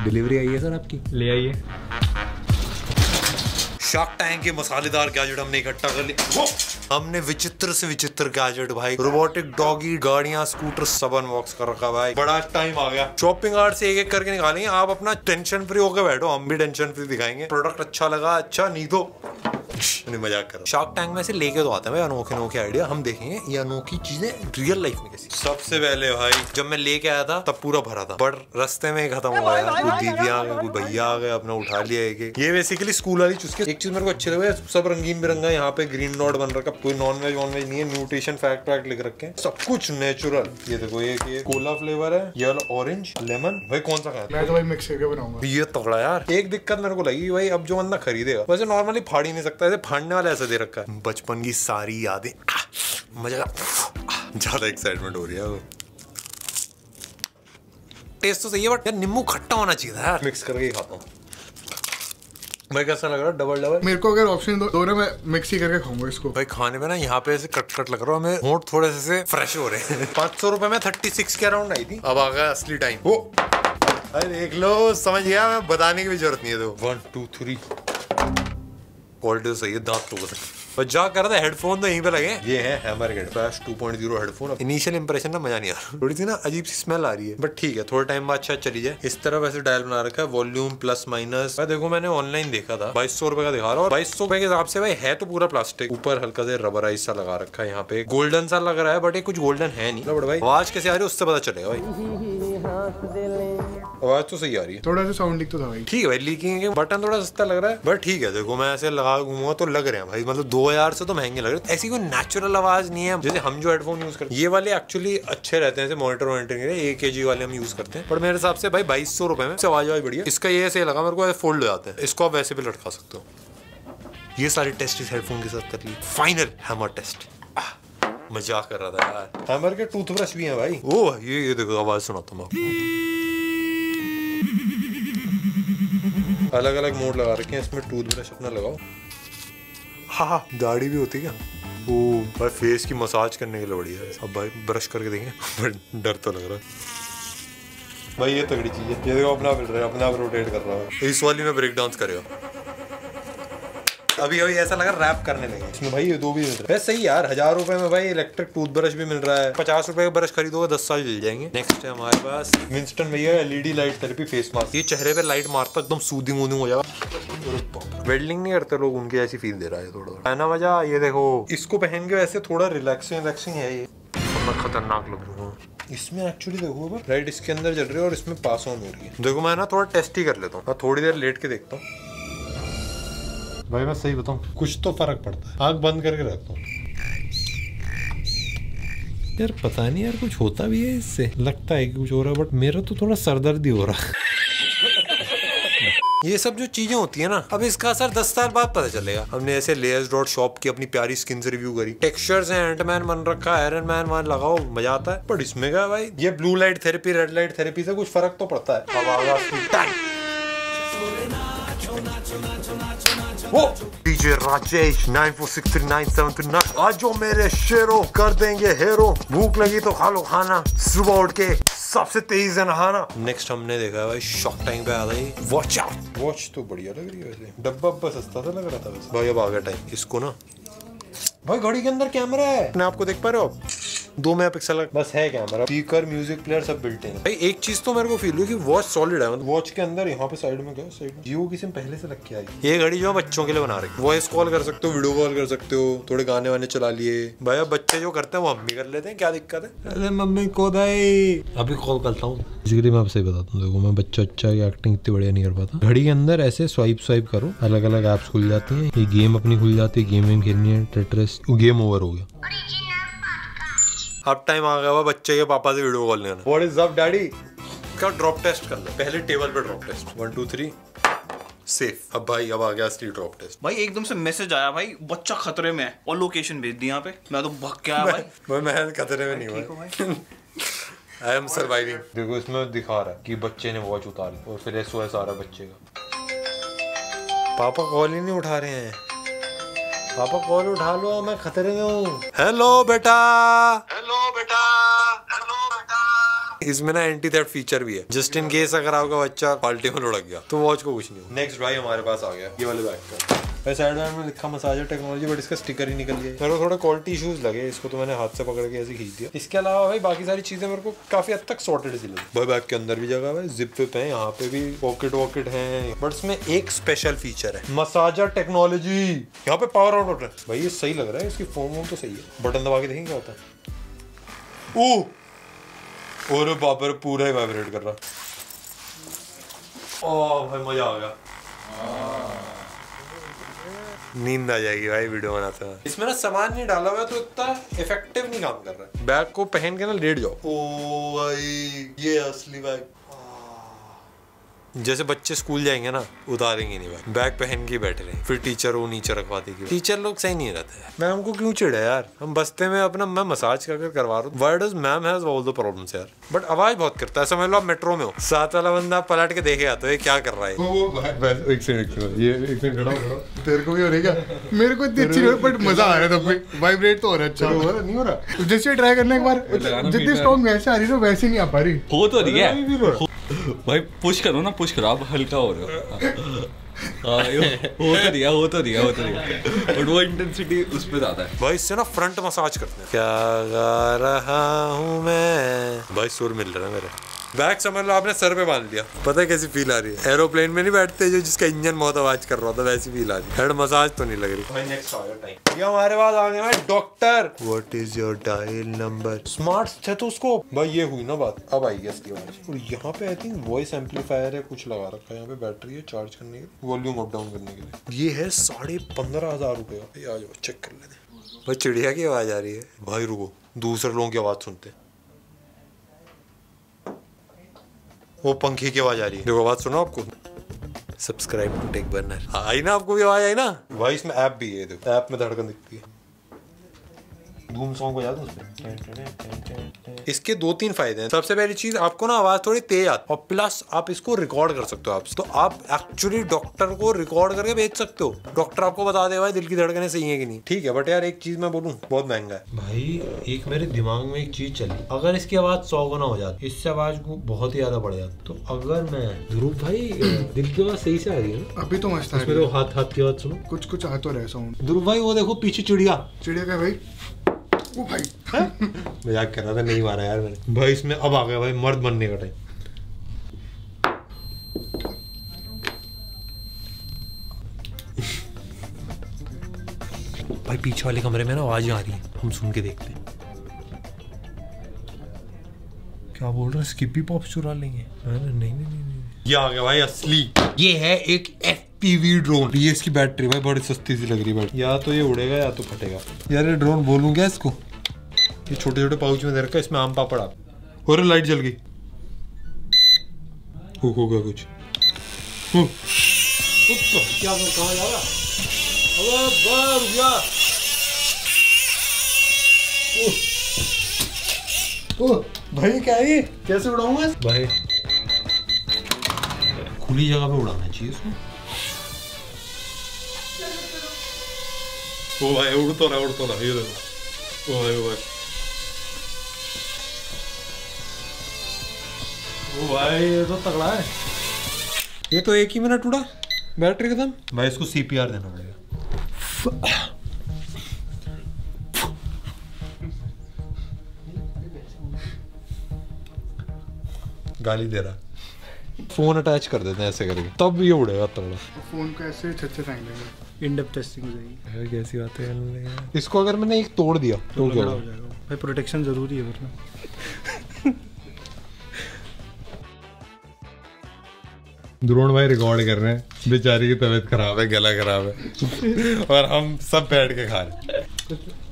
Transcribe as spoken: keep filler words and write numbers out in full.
Delivery आई है sir आपकी, ले आइए। शार्क टैंक के मसालेदार गैजेट हमने इकट्ठा कर लिया। हमने विचित्र से विचित्र गैजेट भाई, रोबोटिक डॉगी, गाड़ियां, स्कूटर सब अनबॉक्स कर रखा भाई। बड़ा टाइम आ गया। शॉपिंग कार्ट से एक एक करके निकालेंगे। आप अपना टेंशन फ्री होकर बैठो, हम भी टेंशन फ्री दिखाएंगे। प्रोडक्ट अच्छा लगा, अच्छा नहीं तो नहीं, मजाक कर रहा हूं। शार्क टैंक में से लेके तो आते हैं भाई अनोखे अनोखे आइडिया। हम देखेंगे ये अनोखी चीजें रियल लाइफ में कैसी। सबसे पहले भाई जब मैं लेके आया था तब पूरा भरा था, बट रास्ते में ही खत्म हो गया। कोई दीदी आ गए, कोई भैया आ गए, अपना उठा लिया एक। ये बेसिकली स्कूल वाली चुस्के। एक चीज मेरे को अच्छी लगी, सब रंगीन बिरंगा। यहाँ पे ग्रीन डॉट बन रखा, कोई नॉन वेज वॉन वेज नहीं है। न्यूट्रिशन फैक्ट वैक्ट लिख रखे हैं, सब कुछ नेचुरल। ये देखो ये कोला फ्लेवर है, येलो ऑरेंज लेमन। भाई कौन सा खाया? मैं तो भाई मिक्स करके बनाऊंगा। ये तगड़ा यार। एक दिक्कत मेरे को लगी भाई, अब जो बंदा खरीदेगा वैसे नॉर्मली फाड़ ही नहीं सकता, ऐसे फाड़ने वाला ऐसा दे रखा है। बचपन की सारी यादें, मजा, ज्यादा एक्साइटमेंट हो रही है। टेस्ट तो सही है बट यार नींबू खट्टा होना चाहिए था यार। मिक्स करके ही खाता हूँ भाई। कैसा लग रहा है? Double double. मेरे को अगर ऑप्शन दो, दो ना मैं मिक्स ही करके खाऊंगा इसको। भाई खाने में ना यहाँ पे ऐसे कट कट लग रहा है, हमें होंठ थोड़े से फ्रेश हो रहे हैं। पाँच सौ रुपए में थर्टी सिक्स के अराउंड आई थी। अब आ गया असली टाइम। वो अरे देख लो, समझ गया मैं, बताने की भी जरूरत नहीं है। तो वन टू थ्री क्वालिटी सही है, दांत तो बस जा कर रहा था। हेडफोन तो यहीं पे लगे। ये है hammer flash two point zero headphone. Initial impression ना मजा नहीं आ रहा, थोड़ी सी ना अजीब सी स्मेल आ रही है, बट ठीक है, थोड़ा टाइम बाद अच्छा चली जाए। इस तरह वैसे डायल बना रखा है, वॉल्यूम प्लस माइनस। देखो मैंने ऑनलाइन देखा था, बाईस सौ रुपए का दिखा रहा है। बाईस सौ रुपए के हिसाब से भाई है तो पूरा प्लास्टिक। ऊपर हल्का से रबराइज सा लगा रखा है, यहाँ पे गोल्डन सा लग रहा है, बट ये कुछ गोल्डन है नहीं। बट भाई आवाज कैसे आ रही है उससे पता चलेगा भाई। आवाज तो सही आ रही है, थोड़ा सा साउंड लीक तो था भाई। ठीक है भाई, लीकिंग बटन थोड़ा सस्ता लग रहा है, बट ठीक है। देखो मैं ऐसे लगा घूमूंगा तो लग रहे हैं भाई, मतलब दो हजार से तो महंगे लग रहे हैं। ऐसी कोई नेचुरल आवाज नहीं है जैसे हम जो हेडफोन यूज करते हैं। ये वाले एक्चुअली अच्छे रहते हैं, जैसे मॉनिटर वॉनिटर के लिए। एक केजी वाले हम यूज करते हैं, पर मेरे हिसाब से भाई बाईस सौ रुपए में आवाज आवाज बढ़िया। इसका ये ऐसे लगा मेरे को, फोल्ड हो जाता है। इसको आप वैसे भी लटका सकते हो। ये सारी टेस्ट इस हेडफोन के साथ कर ली। Final hammer test. मजाक कर रहा था यार। हैमर के टूथब्रश भी है भाई। ओह ये ये देखो, आवाज सुनाता हूँ आपको। अलग अलग मोड लगा रखे हैं इसमें। टूथब्रश अपना लगाओ। हाँ हाँ, दाढ़ी भी होती है क्या? ओ भाई फेस की मसाज करने के लिए बढ़िया है। अब भाई ब्रश करके देंगे, बट डर तो लग रहा है भाई। ये तगड़ी चीज है। ये देखो अपना फिर रहा है, अपना रोटेट कर रहा है। इस वाली में ब्रेक डांस करेगा। अभी अभी ऐसा लगा रैप करने लगे इसमें भाई। ये दो भी मिल रहा है सही यार। हजार रुपए में भाई इलेक्ट्रिक टूथब्रश भी मिल रहा है। पचास रुपए का ब्रश खरीदोगे दस साल चल जाएंगे। नेक्स्ट है हमारे पास विंस्टन भैया LED light therapy face mask. ये चेहरे पे लाइट मारता एकदम सूदिंग वूदिंग हो जाएगा। वेल्डिंग नहीं करते लोग, उनकी ऐसी फील दे रहा है थोड़ा है ना मजा। ये देखो इसको पहन के वैसे थोड़ा रिलैक्सिंग रिलैक्सिंग है। ये खतरनाक लग रहा है इसमें एक्चुअली। देखो लाइट इसके अंदर जल रही है और इसमें पास ऑन हो रही है। देखो मैं ना थोड़ा टेस्ट ही कर लेता हूँ, थोड़ी देर लेट के देखता हूँ भाई। मैं सही बताऊं कुछ तो फर्क पड़ता है। आंख बंद करके रखता हूँ यार, पता नहीं यार कुछ होता भी है इससे। लगता है कि कुछ हो रहा है, बट मेरा तो थोड़ा सरदर्द ही हो रहा है। ये सब जो चीजें होती है ना, अब इसका असर दस साल बाद पता चलेगा। हमने ऐसे लेयर्स डॉट शॉप की अपनी प्यारी स्किन से रिव्यू करी। टेक्सचर्स हैं, एंटमैन बन रखा है, आयरन मैन वहां लगाओ मजा आता है। बट इसमें क्या भाई, ये blue light therapy red light therapy से कुछ फर्क तो पड़ता है। वो DJ Rajesh nine four six three nine seven three nine. आज जो मेरे शेरों कर देंगे हेरो। भूख लगी तो खा लो खाना, सुबह उठ के सबसे तेज है नहाना। नेक्स्ट हमने देखा है भाई शॉक टाइम पे आ गई वॉच आउट। वॉच तो बढ़िया लग रही है वैसे, डब्बा अब्बा सस्ता सा लग रहा था वैसे। भाई अब आ गया टाइम इसको ना। भाई घड़ी के अंदर कैमरा है, अपने आप को देख पा रहे हो आप? दो मेगापिक्सल बस है कैमरा। स्पीकर म्यूजिक प्लेयर सब बिल्ट इन है भाई। एक चीज तो मेरे को फील हुई कि वॉच सॉलिड है। मतलब वॉच के अंदर यहाँ पे साइड में क्या साइड में जियो की सिम पहले से लग के आई। ये घड़ी जो बच्चों के लिए बना रही, वॉइस कॉल कर सकते हो, वीडियो कॉल कर सकते हो, थोड़े गाने वाने चला लिए। भाई अब बच्चे जो करते हैं वो हम भी कर लेते हैं, क्या दिक्कत है? अरे मम्मी को दाई अभी कॉल करता हूँ। मैं आपसे ही बताता हूँ, देखो मैं बच्चा अच्छा की एक्टिंग इतनी बढ़िया नहीं कर पाता। घड़ी के अंदर ऐसे स्वाइप स्वाइप करो, अलग अलग एप्स खुल जाती हैं। ये गेम अपनी खुल जाती है, गेम वेम खेलनी है, टेट्रिस। गेम ओवर हो गया। अब टाइम आ गया हुआ बच्चे के पापा से वीडियो कॉल लेना। What is up daddy? क्या ड्रॉप टेस्ट कर ले पहले, टेबल पे drop test. One two three safe. अब भाई अब आ गया असली ड्रॉप टेस्ट। भाई एकदम से मैसेज आया भाई बच्चा खतरे में है और लोकेशन भेज दी यहाँ पे। मैं तो भग के आया भाई। भाई मैं खतरे में नहीं हूँ, आई एम सर्वाइविंग। देखो इसमें दिखा रहा है कि बच्चे ने वॉच उतारी और फिर एसओएस आ रहा है बच्चे का। पापा कॉल ही नहीं उठा रहे हैं। पापा कॉल उठा लो, मैं खतरे में हूँ। हेलो बेटा, हेलो बेटा, हेलो बेटा। इसमें ना एंटी थेफ्ट फीचर भी है, जस्ट इन केस अगर आपका बच्चा पाल्टी में लुढ़क गया तो वॉच को कुछ नहीं हो। नेक्स्ट भाई हमारे पास आ गया ये वाले बैग का। वैसे साइड में लिखा मसाजर टेक्नोलॉजी, बट इसका स्टिकर ही निकल गया। मेरे को थोड़ा क्वालिटी इश्यूज लगे, इसको तो मैंने हाथ से पकड़ के ऐसे खींच दिया। इसके अलावा भाई बाकी सारी चीजें मेरे को काफी हद तक सॉर्टेड सी लगी। भाई बैग के अंदर भी जगह है, जिप विप है, यहाँ पे भी पॉकेट वॉकेट है, बट इसमें एक स्पेशल फीचर है मसाजर टेक्नोलॉजी। यहाँ पे पावर आउट बटन भाई, ये सही लग रहा है, इसकी फोम वोम तो सही है। बटन दबा के देखेंगे क्या होता है। ओह और बाप रे पूरा ही वाइब्रेट कर रहा। ओह भाई मजा आ गया, नींद आ जाएगी भाई वीडियो बनाते हैं। इसमें ना सामान नहीं डाला हुआ है तो इतना इफेक्टिव नहीं काम कर रहा है। बैग को पहन के ना लेट जाओ। ओ भाई ये असली बैग, जैसे बच्चे स्कूल जाएंगे ना उतारेंगे नहीं बैग, बैग पहन के बैठे रहे, फिर टीचर वो नीचे रखवा देगी। टीचर लोग सही नहीं रहते हैं। मैम को क्यों चिढ़े यार, हम बस्ते में अपना मैं मसाज कर करवा रहा हूँ। Why does ma'am has all the problems यार, बट आवाज बहुत करता है। समझ लो आप मेट्रो में हो, साथ वाला बंदा पलट के देखे आता है क्या कर रहा है। एक सेकंड ये एक मिनट खड़ा हो, तेरे को भी हो रही क्या? मेरे को इतनी अच्छी बट मजा आ रहा है, तब वाइब्रेट तो हो रहा है। अच्छा हो रहा नहीं हो रहा, जैसे ट्राई करने के बाद जितनी स्ट्रॉन्ग वैसे आ रही है वैसे नहीं आ पा रही। हो तो रही है भाई, पुश करो ना, पुश करो, आप हल्का हो रहे हो। हाँ हो तो रिया हो तो रिया हो तो रिया बट वो इंटेंसिटी उस पे ज्यादा है भाई। इससे ना फ्रंट मसाज करते हैं। क्या गा रहा हूँ मैं भाई, सुर मिल रहा है मेरे। बैग समझ लो आपने सर पे बांध लिया, पता है कैसी फील आ रही है। एरोप्लेन में नहीं बैठते जो जिसका इंजन बहुत आवाज कर रहा था, वैसी फील आ रही है। हेड मसाज तो नहीं लग रही भाई। नेक्स्ट आ गया टाइम, ये हमारे पास आ गया है doctor. What is your dial number. Smart stethoscope भाई, ये हुई ना बात, अब आई है इसकी आवाज। और यहाँ पे आई थिंक वॉइस एम्पलीफायर है कुछ लगा रखा है। यहाँ पे बैटरी है चार्ज करने के लिए, वॉल्यूम अप डाउन करने के लिए। ये है साढ़े पंद्रह हजार रुपये का। आ जाओ चेक कर लेते भाई। चिड़िया की आवाज आ रही है भाई, रुको दूसरे लोगों की आवाज सुनते हैं। वो पंखे की आवाज आ रही है, देखो आवाज सुनो आपको। सब्सक्राइब टू टेक बर्नर आई ना, आपको भी आवाज आई ना भाई। इसमें ऐप भी है, देखो ऐप में धड़कन दिखती है। धूम सॉन्ग बजा दो उसमें। इसके दो तीन फायदे हैं। सबसे पहली चीज, आपको ना आवाज थोड़ी तेज आती है, और प्लस आप इसको रिकॉर्ड कर सकते हो। आप तो आप एक्चुअली डॉक्टर को रिकॉर्ड करके भेज सकते हो। डॉक्टर आपको बता दे भाई दिल की धड़कनें सही है कि नहीं। ठीक है, बट यार एक चीज मैं बोलूं, बहुत महंगा है भाई। एक मेरे दिमाग में एक चीज चली, अगर इसकी आवाज सौ गुना हो जाती, इससे आवाज को बहुत ही ज्यादा बढ़ जाती, तो अगर मैं ध्रुव भाई दिल की आवाज सही से आ रही है ना? अभी तो मस्त है। इसमें हाथ हाथ की आवाज सुनो, कुछ कुछ आ तो रहे साउंड। ध्रुव भाई वो देखो पीछे चिड़िया। चिड़िया का भाई, ओ भाई मजाक कर रहा था, नहीं मारा यार मैंने भाई। इसमें अब आ गया भाई मर्द बनने का टाइम। भाई पीछे वाले कमरे में ना आवाज आ रही है, हम सुन के देखते हैं। क्या बोल रहे हैं, स्किपी पॉप चुरा लेंगे? नहीं नहीं नहीं नहीं, ये आ गया भाई असली। ये है एक एफ पी वी ड्रोन। ये इसकी बैटरी भाई बड़ी सस्ती सी लग रही है। या तो ये उड़ेगा या तो फटेगा यार। ये ड्रोन बोलूं क्या इसको? ये छोटे छोटे पाउच में दे रखा है, इसमें आम पापड़। आप और लाइट जल गई, हो हो गया कुछ। क्या कहाँ जा रहा? ओ भाई क्या है ये, कैसे उड़ाऊंगा भाई? खुली जगह पे उड़ाना चाहिए इसको। ओ भाई उड़ तो रहा उड़ तो रहा, ये देखो। ओ भाई ओ भाई ओ भाई ये तो तगड़ा है। ये तो एक ही मिनट उड़ा, बैटरी खत्म भाई। इसको सी पी आर देना पड़ेगा। गाली दे रहा। फोन अटैच कर देते हैं ऐसे करके, तब ये उड़ेगा तगड़ा। फोन को ऐसे छच्चे टाइम देंगे, इन डेप्थ टेस्टिंग हो जाएगी। कैसी बातें कर रहे हैं। इसको अगर मैंने एक तोड़ दिया तो क्या हो जाएगा भाई? प्रोटेक्शन जरूरी है वरना। द्रोण भाई रिकॉर्ड कर रहे हैं, बेचारी की तबीयत खराब है, गला खराब है और हम सब बैठ के खा रहे हैं।